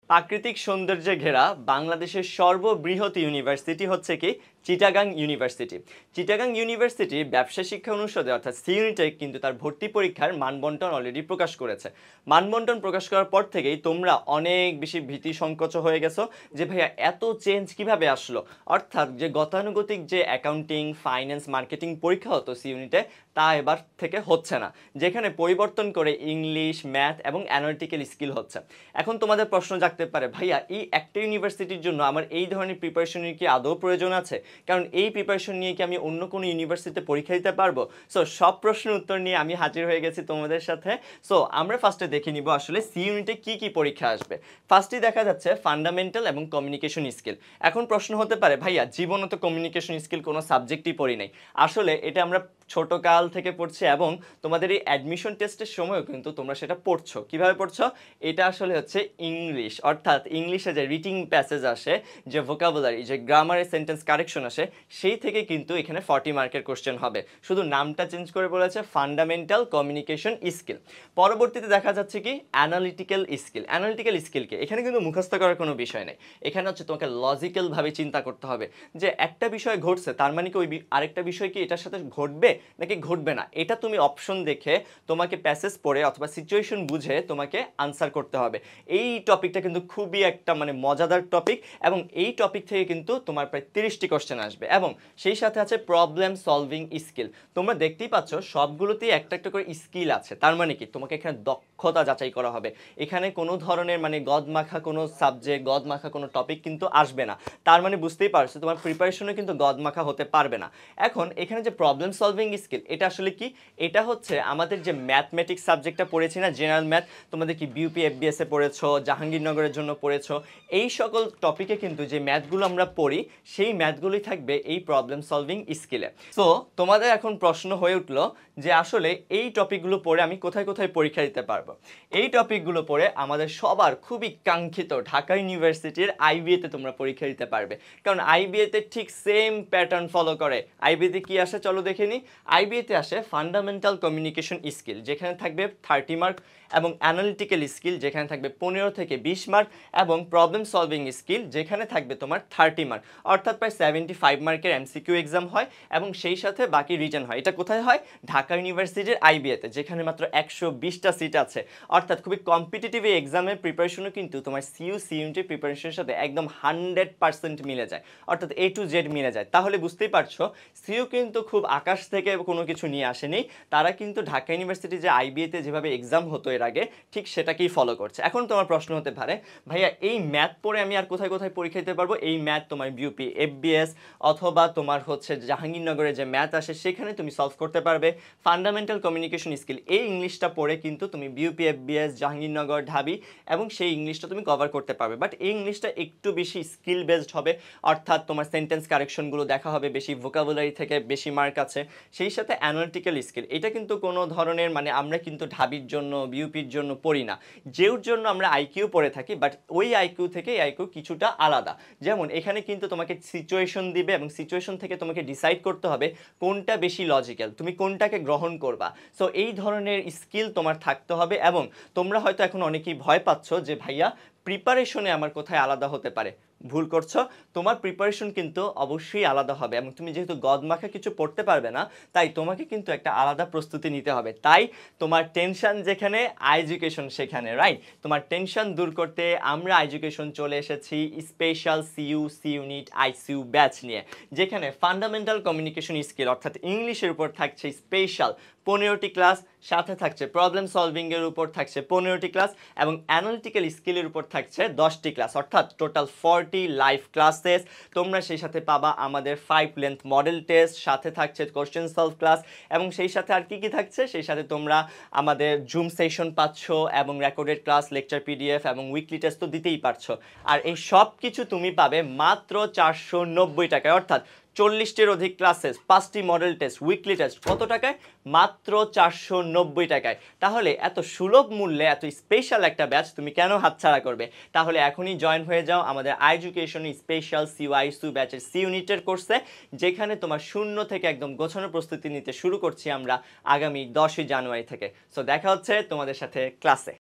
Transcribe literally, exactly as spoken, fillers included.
প্রাকৃতিক সৌন্দর্যে ঘেরা বাংলাদেশের সর্ববৃহৎ ইউনিভার্সিটি হচ্ছে কি চিটাগাং ইউনিভার্সিটি। চিটাগাং ইউনিভার্সিটি ব্যবসা শিক্ষা অনুষদে অর্থাৎ সি ইউনিটে কিন্তু তার ভর্তি পরীক্ষার মানবন্টন অলরেডি প্রকাশ করেছে। মানবন্টন প্রকাশ করার পর থেকেই তোমরা অনেক বেশি ভীতি সংকোচ হয়ে গেছো যে ভাইয়া এত চেঞ্জ কিভাবে আসলো, অর্থাৎ যে গতানুগতিক যে অ্যাকাউন্টিং ফাইন্যান্স মার্কেটিং পরীক্ষা হতো সি ইউনিটে তা এবার থেকে হচ্ছে না, যেখানে পরিবর্তন করে ইংলিশ ম্যাথ এবং অ্যানালিটিক্যাল স্কিল হচ্ছে। এখন তোমাদের প্রশ্ন জাগতে পারে ভাইয়া এই একটা ইউনিভার্সিটির জন্য আমার এই ধরনের প্রিপারেশনের কি আদৌ প্রয়োজন আছে, কারণ এই প্রিপারেশন নিয়ে কি আমি অন্য কোনো ইউনিভার্সিটিতে পরীক্ষা দিতে পারবো? সো সব প্রশ্নের উত্তর নিয়ে আমি হাজির হয়ে গেছি তোমাদের সাথে। সো আমরা ফার্স্টে দেখে নিব আসলে সি ইউনিটে কি কি পরীক্ষা আসবে। ফার্স্টে দেখা যাচ্ছে ফান্ডামেন্টাল এবং কমিউনিকেশন স্কিল। এখন প্রশ্ন হতে পারে ভাইয়া জীবনে তো কমিউনিকেশন স্কিল কোনো সাবজেক্টই পড়ি নাই। আসলে এটা আমরা ছোট কাল থেকে পড়ছি এবং তোমাদের এই অ্যাডমিশন টেস্টের সময়ও কিন্তু তোমরা সেটা পড়ছো। কিভাবে পড়ছো? এটা আসলে হচ্ছে ইংলিশ, অর্থাৎ ইংলিশে যে রিটিং প্যাসেজ আসে, যে ভোকাবুলারি, যে গ্রামারের সেন্টেন্স কারেকশন আসে, সেই থেকে কিন্তু এখানে ফর্টি মার্কের কোশ্চেন হবে। শুধু নামটা চেঞ্জ করে বলেছে ফান্ডামেন্টাল কমিউনিকেশন স্কিল। পরবর্তীতে দেখা যাচ্ছে কি অ্যানালিটিক্যাল স্কিল। অ্যানালিটিক্যাল স্কিলকে এখানে কিন্তু মুখস্থ করার কোনো বিষয় নেই, এখানে হচ্ছে তোমাকে লজিক্যালভাবে চিন্তা করতে হবে যে একটা বিষয় ঘটছে তার মানে কি ওই আরেকটা বিষয় কি এটার সাথে ঘটবে নাকি ঘটবে না। এটা তুমি অপশন দেখে তোমাকে প্যাসেজ পড়ে অথবা সিচুয়েশন বুঝে তোমাকে আনসার করতে হবে। এই টপিকটা কিন্তু খুবই একটা মানে মজাদার টপিক এবং এই টপিক থেকে কিন্তু তোমার প্রায় তিরিশটি কোশ্চেন আসবে এবং সেই সাথে আছে প্রবলেম সলভিং স্কিল। তোমরা দেখতেই পাচ্ছ সবগুলোতেই একটা একটা করে স্কিল আছে, তার মানে কি তোমাকে এখানে দক্ষতা যাচাই করা হবে। এখানে কোনো ধরনের মানে গদমাখা কোনো সাবজেক্ট গদমাখা কোনো টপিক কিন্তু আসবে না, তার মানে বুঝতেই পারছো তোমার প্রিপারেশনে কিন্তু গদমাখা হতে পারবে না। এখন এখানে যে প্রবলেম সলভিং স্কিল এটা আসলে কি? এটা হচ্ছে আমাদের যে ম্যাথমেটিক্স সাবজেক্টটা পড়েছি না, জেনারেল ম্যাথ, তোমাদের কি বিউপি এফবিএস এ পড়েছো, জাহাঙ্গীরনগরের জন্য পড়েছো, এই সকল টপিকে কিন্তু যে ম্যাথগুলো আমরা পড়ি সেই ম্যাথগুলোই থাকবে এই প্রবলেম সলভিং স্কিলে। সো তোমাদের এখন প্রশ্ন হয়ে উঠলো যে আসলে এই টপিকগুলো পড়ে আমি কোথায় কোথায় পরীক্ষা দিতে পারবো। এই টপিকগুলো পড়ে আমাদের সবার খুবই কাঙ্ক্ষিত ঢাকা ইউনিভার্সিটির আইবিএতে তোমরা পরীক্ষা দিতে পারবে, কারণ আইবিএতে ঠিক সেম প্যাটার্ন ফলো করে। আইবিএতে কি আসে চলো দেখে নিই। আইবিএতে আসে ফান্ডামেন্টাল কমিউনিকেশন স্কিল, যেখানে থাকবে থার্টি মার্ক, এবং অ্যানালিটিক্যাল স্কিল যেখানে থাকবে পনেরো থেকে বিশ মার্ক, এবং প্রবলেম সলভিং স্কিল যেখানে থাকবে তোমার থার্টি মার্ক, অর্থাৎ প্রায় সেভেন্টি ফাইভ মার্কের এমসিকিউ এক্সাম হয় এবং সেই সাথে বাকি রিটেন হয়। এটা কোথায় হয়? ঢাকা ইউনিভার্সিটির আইবিএতে, যেখানে মাত্র একশো বিশটা সিট আছে, অর্থাৎ খুবই কম্পিটিটিভ এই এক্সামের প্রিপারেশনও কিন্তু তোমার সিইউ সিইউনিটি প্রিপারেশনের সাথে একদম হান্ড্রেড পার্সেন্ট মিলে যায়, অর্থাৎ এ টু জেড মিলে যায়। তাহলে বুঝতেই পারছো সিইউ কিন্তু খুব আকাশ থেকে কোনো কিছু নিয়ে আসেনি, তারা কিন্তু ঢাকা ইউনিভার্সিটি যে আইবিএতে যেভাবে এক্সাম হতো এর আগে ঠিক সেটাকেই ফলো করছে। এখন তোমার প্রশ্ন হতে পারে ভাইয়া এই ম্যাথ পড়ে আমি আর কোথায় কোথায় পরীক্ষা দিতে পারবো? এই ম্যাথ তোমার বিউপি এফবিএস অথবা তোমার হচ্ছে জাহাঙ্গীরনগরে যে ম্যাথ আসে সেখানে তুমি সলভ করতে পারবে। ফান্ডামেন্টাল কমিউনিকেশন স্কিল এই ইংলিশটা পড়ে কিন্তু তুমি বিউপি এফবিএস জাহাঙ্গীরনগর ঢাবি এবং সেই ইংলিশটা তুমি কভার করতে পারবে, বাট এই ইংলিশটা একটু বেশি স্কিল বেসড হবে, অর্থাৎ তোমার সেন্টেন্স কারেকশনগুলো দেখা হবে, বেশি ভোকাবুলারি থেকে বেশি মার্ক আছে। সেই সাথে অ্যানালিটিক্যাল স্কিল এটা কিন্তু কোনো ধরনের মানে আমরা কিন্তু ঢাবির জন্য বিউপির জন্য পড়ি না, যেওর জন্য আমরা আইকিউ পড়ে থাকি, বাট ওই আইকিউ থেকে এই আইকিউ কিছুটা আলাদা। যেমন এখানে কিন্তু তোমাকে সিচুয়েশন দিবে এবং সিচুয়েশন থেকে তোমাকে ডিসাইড করতে হবে কোনটা বেশি লজিক্যাল, তুমি কোনটাকে গ্রহণ করবা। সো এই ধরনের স্কিল তোমার থাকতে হবে। এবং তোমরা হয়তো এখন অনেকেই ভয় পাচ্ছ যে ভাইয়া প্রিপারেশনে আমার কোথায় আলাদা হতে পারে। ভুল করছো, তোমার প্রিপারেশন কিন্তু অবশ্যই আলাদা হবে এবং তুমি যেহেতু গদমাখা কিছু পড়তে পারবে না, তাই তোমাকে কিন্তু একটা আলাদা প্রস্তুতি নিতে হবে। তাই তোমার টেনশন যেখানে এডুকেশন সেখানে, রাইট? তোমার টেনশন দূর করতে আমরা এডুকেশন চলে এসেছি special CU C unit ICU batch নিয়ে, যেখানে ফান্ডামেন্টাল কমিউনিকেশন স্কিল অর্থাৎ ইংলিশের উপর থাকছে স্পেশাল পনেরোটি ক্লাস, সাথে থাকছে প্রবলেম সলভিংয়ের উপর থাকছে পনেরোটি ক্লাস এবং অ্যানালিটিক্যাল স্কিলের উপর থাকছে দশটি ক্লাস, অর্থাৎ টোটাল ফর্টি লাইভ ক্লাসেস। তোমরা সেই সাথে পাবা আমাদের ফাইভ লেন্থ মডেল টেস্ট, সাথে থাকছে কোশ্চেন সলভ ক্লাস এবং সেই সাথে আর কি কি থাকছে, সেই সাথে তোমরা আমাদের জুম সেশন পাচ্ছ এবং রেকর্ডেড ক্লাস, লেকচার পিডিএফ এবং উইকলি টেস্ট তো দিতেই পারছো। আর এই সব কিছু তুমি পাবে মাত্র চারশো নব্বই টাকায়, অর্থাৎ চল্লিশটির অধিক ক্লাসেস, পাঁচটি মডেল টেস্ট, উইকলি টেস্ট, কত টাকায়? মাত্র চারশো নব্বই টাকায়। তাহলে এত সুলভ মূল্যে এত স্পেশাল একটা ব্যাচ তুমি কেন হাতছাড়া করবে? তাহলে এখনই জয়েন হয়ে যাও আমাদের এডুকেশন স্পেশাল সিইউ ব্যাচের সি ইউনিটের কোর্সে, যেখানে তোমার শূন্য থেকে একদম গোছানো প্রস্তুতি নিতে শুরু করছি আমরা আগামী দশই জানুয়ারি থেকে। সো দেখা হচ্ছে তোমাদের সাথে ক্লাসে।